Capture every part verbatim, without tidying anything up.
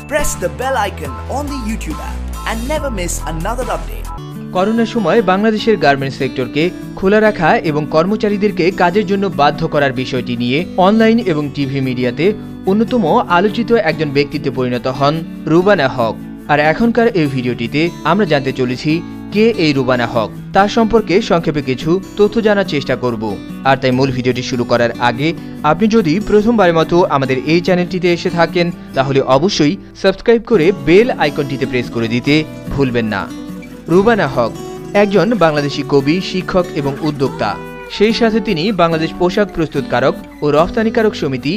Press the bell icon on the YouTube app and never miss another update. করোনার সময় বাংলাদেশের garments সেক্টরকে খোলা রাখা এবং কর্মচারীদেরকে কাজের জন্য বাধ্য করার বিষয়টি নিয়ে অনলাইন এবং টিভি মিডিয়াতে অন্যতম আলোচিত একজন ব্যক্তিত্বে পরিণত হন রুবানা হক। আর এখনকার এই ভিডিওটিতে আমরা জানতে চলেছি কে এই রুবানা হক, তার সম্পর্কে সংক্ষেপে কিছু তথ্য জানার চেষ্টা করব। আর তাই মূল ভিডিওটি শুরু করার আগে আপনি যদি প্রথমবারের মতো আমাদের এই চ্যানেলটিতে এসে থাকেন তাহলে অবশ্যই সাবস্ক্রাইব করে বেল আইকনটিতে প্রেস করে দিতে ভুলবেন না। রুবানা হক একজন বাংলাদেশি কবি, শিক্ষক এবং উদ্যোক্তা। সেই সাথে তিনি বাংলাদেশ পোশাক প্রস্তুতকারক ও রফতানিকারক সমিতি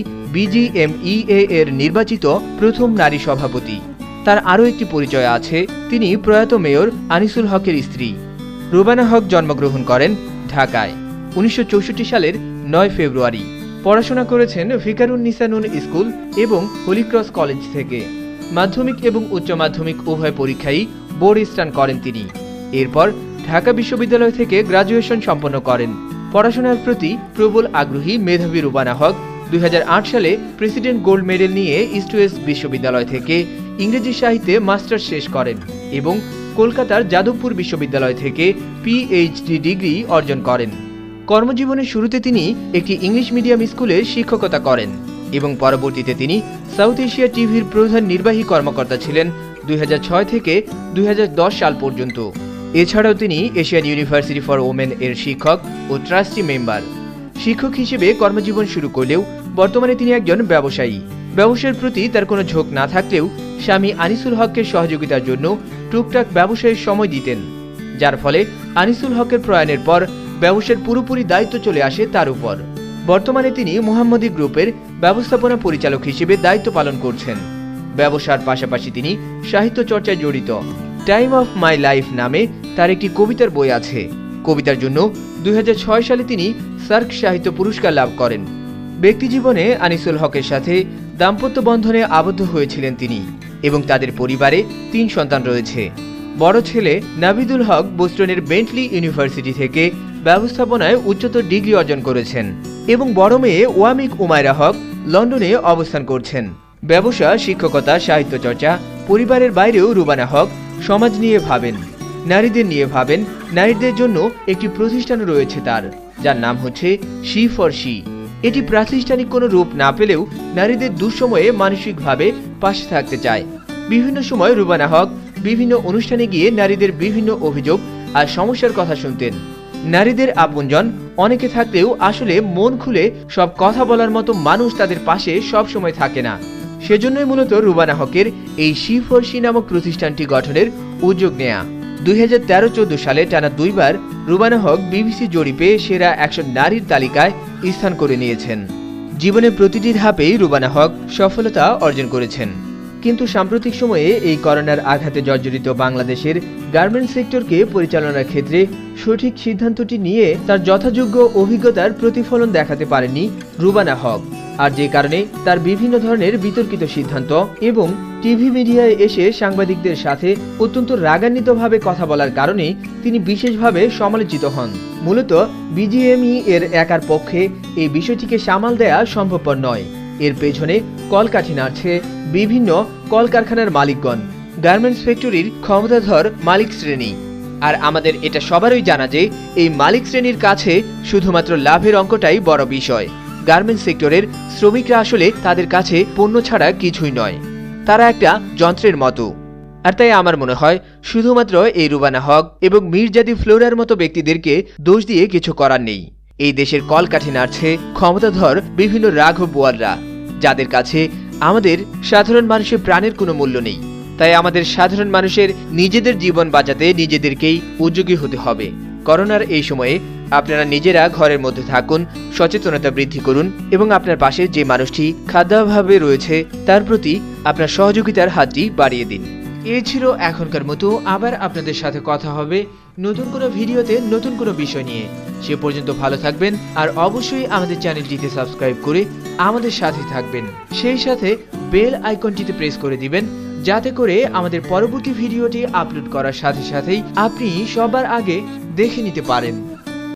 বিজিএমইএ এর নির্বাচিত প্রথম নারী সভাপতি। তার আরও একটি পরিচয় আছে, তিনি প্রয়াত মেয়র আনিসুল হকের স্ত্রী। রুবানা হক জন্মগ্রহণ করেন ঢাকায় উনিশশো চৌষট্টি সালের নয় ফেব্রুয়ারি। পড়াশোনা করেছেন ফিকারুন্নিসা নূন স্কুল এবং হলিক্রস কলেজ থেকে। মাধ্যমিক এবং উচ্চ মাধ্যমিক উভয় পরীক্ষায় বোর্ড স্টান করেন তিনি। এরপর ঢাকা বিশ্ববিদ্যালয় থেকে গ্রাজুয়েশন সম্পন্ন করেন। পড়াশোনার প্রতি প্রবল আগ্রহী মেধাবী রুবানা হক দুই হাজার আট সালে প্রেসিডেন্ট গোল্ড মেডেল নিয়ে ইস্ট ওয়েস্ট বিশ্ববিদ্যালয় থেকে ইংরেজি সাহিত্যে মাস্টার্স শেষ করেন এবং কলকাতার যাদবপুর বিশ্ববিদ্যালয় থেকে পিএইচডি ডিগ্রি অর্জন করেন। কর্মজীবনের শুরুতে তিনি একটি ইংলিশ মিডিয়াম স্কুলে শিক্ষকতা করেন এবং পরবর্তীতে তিনি সাউথ এশিয়া টিভির প্রধান নির্বাহী কর্মকর্তা ছিলেন দুই হাজার ছয় থেকে দুই হাজার দশ সাল পর্যন্ত। এছাড়াও তিনি এশিয়ান ইউনিভার্সিটি ফর ওমেন এর শিক্ষক ও ট্রাস্টি মেম্বার। শিক্ষক হিসেবে কর্মজীবন শুরু করলেও বর্তমানে তিনি একজন ব্যবসায়ী। ব্যবসার প্রতি তার কোনো ঝোঁক না থাকলেও স্বামী আনিসুল হকের সহযোগিতার জন্য টুকটাক ব্যবসায়ের সময় দিতেন, যার ফলে আনিসুল হকের প্রয়াণের পর ব্যবসার পুরোপুরি দায়িত্ব চলে আসে তার উপর। বর্তমানে তিনি মোহাম্মদী গ্রুপের ব্যবস্থাপনা পরিচালক হিসেবে দায়িত্ব পালন করছেন। ব্যবসার পাশাপাশি তিনি সাহিত্য চর্চায় জড়িত। টাইম অফ মাই লাইফ নামে তার একটি কবিতার বই আছে। কবিতার জন্য দুই হাজার ছয় সালে তিনি সার্ক সাহিত্য পুরস্কার লাভ করেন। ব্যক্তিজীবনে আনিসুল হকের সাথে দাম্পত্য বন্ধনে আবদ্ধ হয়েছিলেন তিনি এবং তাদের পরিবারে তিন সন্তান রয়েছে। বড় ছেলে নাভিদুল হক বোস্টনের বেন্টলি ইউনিভার্সিটি থেকে ব্যবস্থাপনায় উচ্চতর ডিগ্রি অর্জন করেছেন এবং বড় মেয়ে ওয়ামিক উমায়রা হক লন্ডনে অবস্থান করছেন। ব্যবসা, শিক্ষকতা, সাহিত্য চর্চা, পরিবারের বাইরেও রুবানা হক সমাজ নিয়ে ভাবেন, নারীদের নিয়ে ভাবেন। নারীদের জন্য একটি প্রতিষ্ঠান রয়েছে তার, যার নাম হচ্ছে শি ফর শি। এটি প্রাতিষ্ঠানিক কোনো রূপ না পেলেও নারীদের দুঃসময়ে মানসিকভাবে পাশে থাকতে চায়। বিভিন্ন সময় রুবানা হক বিভিন্ন অনুষ্ঠানে গিয়ে নারীদের বিভিন্ন অভিযোগ আর সমস্যার কথা শুনতেন। নারীদের আপনজন অনেকে থাকলেও আসলে মন খুলে সব কথা বলার মতো মানুষ তাদের পাশে সব সময় থাকে না। সেজন্যই মূলত রুবানা হকের এই শি ফর শি নামক প্রতিষ্ঠানটি গঠনের উদ্যোগ নেয়া। দুই হাজার তেরো চোদ্দ সালে টানা দুইবার রুবানা হক বিবিসি জরিপে সেরা একশো নারীর তালিকায় স্থান করে নিয়েছেন। জীবনের প্রতিটি ধাপেই রুবানা হক সফলতা অর্জন করেছেন। কিন্তু সাম্প্রতিক সময়ে এই করোনার আঘাতে জর্জরিত বাংলাদেশের গার্মেন্টস সেক্টরকে পরিচালনার ক্ষেত্রে সঠিক সিদ্ধান্তটি নিয়ে তার যথাযোগ্য অভিজ্ঞতার প্রতিফলন দেখাতে পারেননি রুবানা হক। আর যে কারণে তার বিভিন্ন ধরনের বিতর্কিত সিদ্ধান্ত এবং টিভি মিডিয়ায় এসে সাংবাদিকদের সাথে অত্যন্ত রাগান্বিতভাবে কথা বলার কারণে তিনি বিশেষভাবে সমালোচিত হন। মূলত বিজিএমই এর একার পক্ষে এই বিষয়টিকে সামাল দেয়া সম্ভবপর নয়। এর পেছনে কলকাঠি নাড়ছে বিভিন্ন কলকারখানার মালিকগণ, গার্মেন্টস ফ্যাক্টরির ক্ষমতাধর মালিক শ্রেণী। আর আমাদের এটা সবারই জানা যে এই মালিক শ্রেণীর কাছে শুধুমাত্র লাভের অঙ্কটাই বড় বিষয়। গার্মেন্টস সেক্টরের শ্রমিকরা আসলে তাদের কাছে পণ্য ছাড়া কিছুই নয়, তারা একটা যন্ত্রের মতো। আর তাই আমার মনে হয় শুধুমাত্র এই রুবানা হক এবং মির্জাদি ফ্লোরার মতো ব্যক্তিদেরকে দোষ দিয়ে কিছু করার নেই। এই দেশের কলকাঠি নাড়ছে ক্ষমতাধর বিভিন্ন রাঘব বোয়ালরা, যাদের কাছে আমাদের সাধারণ মানুষের প্রাণের কোনো মূল্য নেই। তাই আমাদের সাধারণ মানুষের নিজেদের জীবন বাঁচাতে নিজেদেরকেই উদ্যোগী হতে হবে। করোনার এই সময়ে আপনারা নিজেরা ঘরের মধ্যে থাকুন, সচেতনতা বৃদ্ধি করুন এবং আপনার পাশে যে মানুষটি খাদ্যাভাবে রয়েছে তার প্রতি আপনার সহযোগিতার হাতটি বাড়িয়ে দিন। এই ছিল এখনকার মতো। আবার আপনাদের সাথে কথা হবে নতুন কোনো ভিডিওতে নতুন কোনো বিষয় নিয়ে। সে পর্যন্ত ভালো থাকবেন আর অবশ্যই আমাদের চ্যানেলটিতে সাবস্ক্রাইব করে আমাদের সাথে থাকবেন। সেই সাথে বেল আইকনটিতে প্রেস করে দিবেন, যাতে করে আমাদের পরবর্তী ভিডিওটি আপলোড করার সাথে সাথেই আপনি সবার আগে দেখে নিতে পারেন।